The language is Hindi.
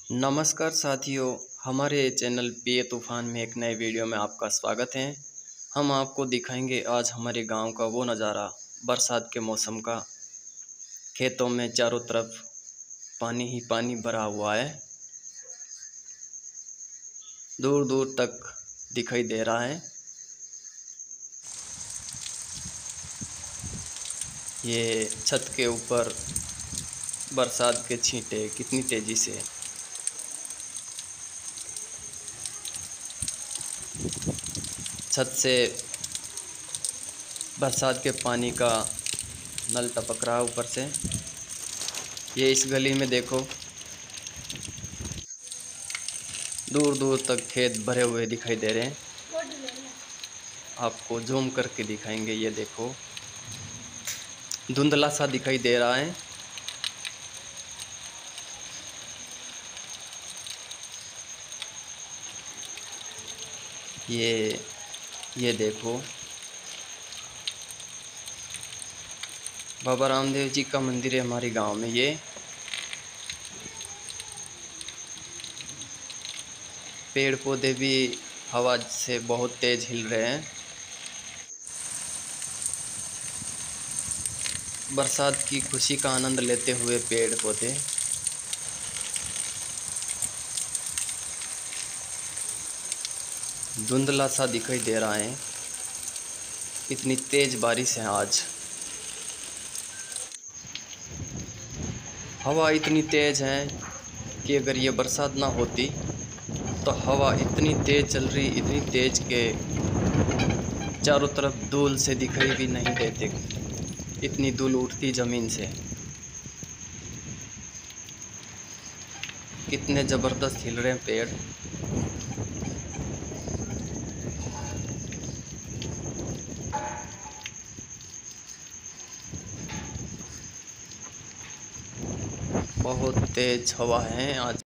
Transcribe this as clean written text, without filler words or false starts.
नमस्कार साथियों, हमारे चैनल पे तूफ़ान में एक नए वीडियो में आपका स्वागत है। हम आपको दिखाएंगे आज हमारे गांव का वो नज़ारा बरसात के मौसम का। खेतों में चारों तरफ पानी ही पानी भरा हुआ है, दूर दूर तक दिखाई दे रहा है। ये छत के ऊपर बरसात के छींटे कितनी तेज़ी से छत से बरसात के पानी का नल टपक रहा है ऊपर से। ये इस गली में देखो, दूर दूर तक खेत भरे हुए दिखाई दे रहे हैं। आपको जूम करके दिखाएंगे। ये देखो, धुंधला सा दिखाई दे रहा है। ये देखो, बाबा रामदेव जी का मंदिर है हमारे गांव में। ये पेड़ पौधे भी हवा से बहुत तेज हिल रहे हैं। बरसात की खुशी का आनंद लेते हुए पेड़ पौधे धुंधला सा दिखाई दे रहा है। इतनी तेज बारिश है आज। हवा इतनी तेज है कि अगर ये बरसात ना होती तो हवा इतनी तेज चल रही, इतनी तेज के चारों तरफ धूल से दिखाई भी नहीं देते। इतनी धूल उठती ज़मीन से। कितने ज़बरदस्त हिल रहे हैं पेड़। बहुत तेज हवा है आज।